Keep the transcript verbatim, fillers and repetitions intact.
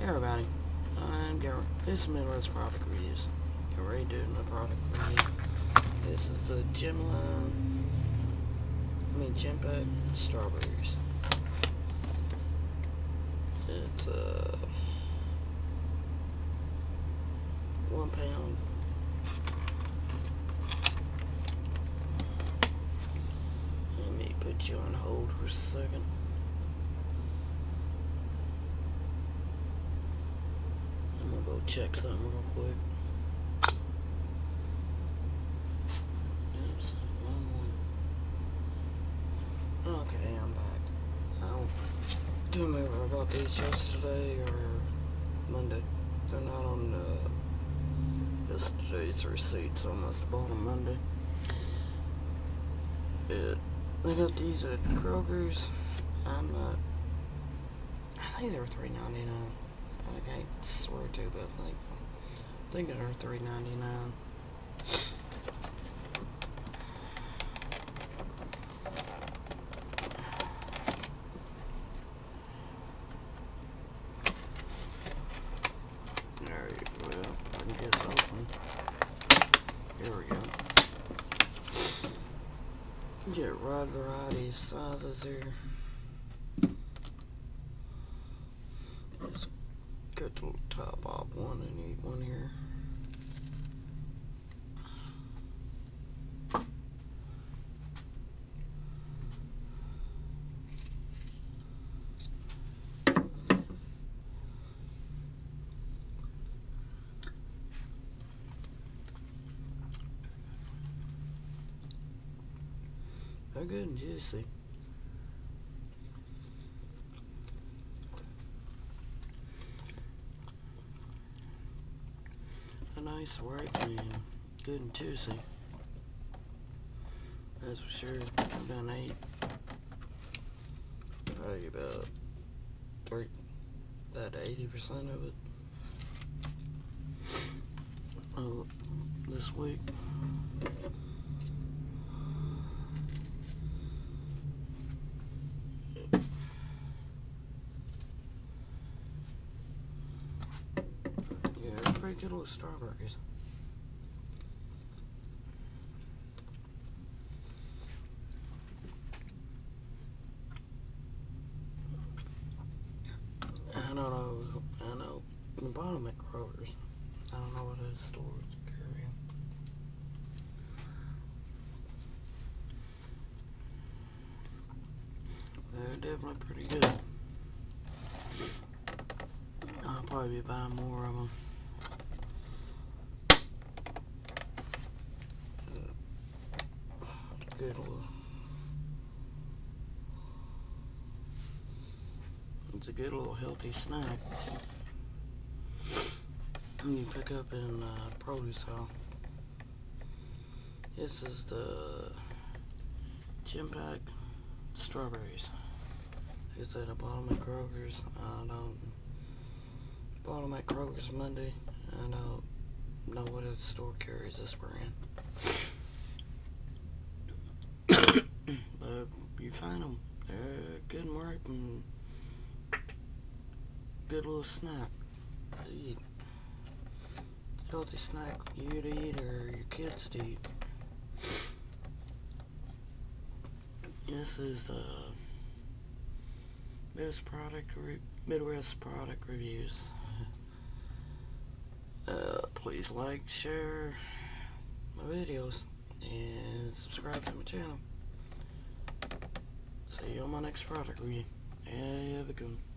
Hey everybody, I'm Garrett. This is Midwest Product Reviews. Get ready to do my product review. This is the Gemla, I mean Gempak strawberries. It's uh, one pound. Let me put you on hold for a second. I'm gonna go check something real quick. Oops, one more. Okay, I'm back. I don't do remember about these yesterday or Monday. They're not on uh, yesterday's receipt, so I must have bought them Monday. It, I got these at Kroger's. I'm not. I think they were three ninety-nine. I can't swear to, but I think, I think they're three ninety-nine. There you go. I can get it open. Here we go. You get wide variety of sizes here. Just cut the little top off one and eat one here. They're good and juicy. A nice ripe and good and juicy. That's for sure. I've done eight. Probably about three, about eighty percent of it. Oh, this week. Yeah, pretty good with strawberries. I don't know, I know, the bottom at Kroger's, I don't know what other stores carry them. They're definitely pretty good. I'll probably be buying more of them. Good little, it's a good little healthy snack. You can pick up in uh, produce aisle. This is the Gempak strawberries. It's at the bottom at Kroger's. I don't. Bottom at Kroger's Monday. I don't know what other store carries this brand. But you find them. They're good and ripe and good little snack to eat. Healthy snack for you to eat or your kids to eat. This is the Midwest Product Re Midwest Product Reviews. Uh, please like, share my videos, and subscribe to my channel. See you on my next product review. Yeah, have a good one.